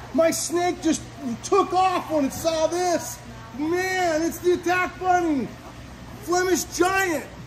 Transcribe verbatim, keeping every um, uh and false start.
My snake just took off when it saw this. Man, it's the attack bunny. Flemish giant.